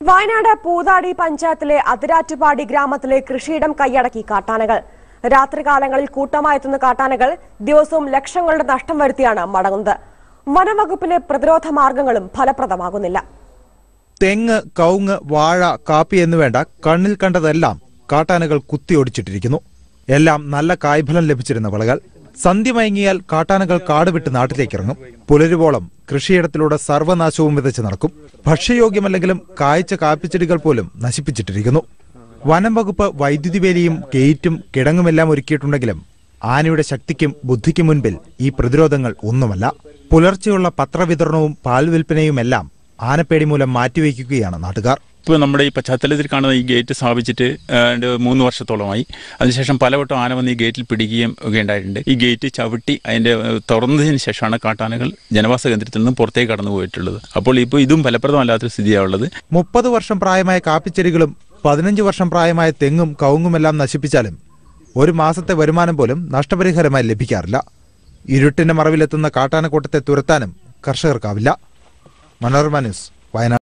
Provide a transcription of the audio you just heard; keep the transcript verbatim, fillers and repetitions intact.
വയനാട് പൂതാടി പഞ്ചായത്തിലെ അതിരാറ്റുപാടി ഗ്രാമത്തിലെ കൃഷിയിടം കൈയടക്കി കാട്ടാനകൾ. രാത്രികാലങ്ങളിൽ കൂട്ടമായെത്തുന്ന കാട്ടാനകൾ ദിവസവും ലക്ഷങ്ങളുടെ നഷ്ടം വരുത്തിയാണ് മടങ്ങുന്നത്. വനംവകുപ്പിലെ പ്രതിരോധ മാർഗങ്ങളും ഫലപ്രദമാകുന്നില്ല. തെങ്ങ്, കവുങ്ങ്, വാഴ, കാപ്പി എന്നുവേണ്ട കണ്ണിൽ കണ്ടതെല്ലാം കാട്ടാനകൾ കുത്തിയൊടിച്ചിട്ടിരിക്കുന്നു. എല്ലാം നല്ല കായ്ഫലം ലഭിച്ചിരുന്ന വിളകൾ. സന്ധ്യ മയങ്ങിയാൽ കാട്ടാനകൾ കാടുവിട്ട് നാട്ടിലേക്കിറങ്ങും. പുലരുവോളം കൃഷിയിടത്തിലൂടെ സർവനാശവും വിതച്ച് നടക്കും. ഭക്ഷ്യയോഗ്യമല്ലെങ്കിലും കായ്ച്ച കാപ്പിച്ചെടികൾ പോലും നശിപ്പിച്ചിട്ടിരിക്കുന്നു. വനം വകുപ്പ് വൈദ്യുതി വേലിയും ഗേറ്റും കിടങ്ങുമെല്ലാം ഒരുക്കിയിട്ടുണ്ടെങ്കിലും ആനയുടെ ശക്തിക്കും ബുദ്ധിക്കും മുൻപിൽ ഈ പ്രതിരോധങ്ങൾ ഒന്നുമല്ല. പുലർച്ചെയുള്ള പത്രവിതരണവും പാൽ വിൽപ്പനയുമെല്ലാം ആനപ്പേടി മൂലം മാറ്റിവെക്കുകയാണ് നാട്ടുകാർ. ഇപ്പോൾ നമ്മുടെ ഈ പശ്ചാത്തലത്തിൽ കാണുന്ന ഈ ഗേറ്റ് സ്ഥാപിച്ചിട്ട് മൂന്ന് വർഷത്തോളമായി. അതിനുശേഷം പലവട്ടം ആന വന്ന് ഈ ഗേറ്റിൽ പിടിക്കുകയും ഒക്കെ ഉണ്ടായിട്ടുണ്ട്. ഈ ഗേറ്റ് ചവിട്ടി അതിൻ്റെ തുറന്നതിന് ശേഷമാണ് കാട്ടാനകൾ ജനവാസ കേന്ദ്രത്തിൽ നിന്നും പുറത്തേക്ക് കടന്നു പോയിട്ടുള്ളത്. അപ്പോൾ ഇപ്പോൾ ഇതും ഫലപ്രദമല്ലാത്തൊരു സ്ഥിതിയാണുള്ളത്. മുപ്പത് വർഷം പ്രായമായ കാപ്പിച്ചെടികളും പതിനഞ്ച് വർഷം പ്രായമായ തെങ്ങും കവുങ്ങുമെല്ലാം നശിപ്പിച്ചാലും ഒരു മാസത്തെ വരുമാനം പോലും നഷ്ടപരിഹാരമായി ലഭിക്കാറില്ല. ഇരുട്ടിന്റെ മറവിലെത്തുന്ന കാട്ടാനക്കൂട്ടത്തെ തുരത്താനും കർഷകർക്കാവില്ല. മനോരമ ന്യൂസ്, വയനാട്.